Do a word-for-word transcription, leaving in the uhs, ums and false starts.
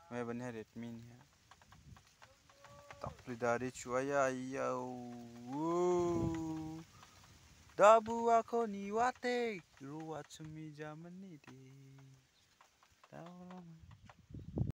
May bannya Redmi nih. Tak dari cuaya ya. Dabu ako ni wate ruwat sumi zaman ini. Tahu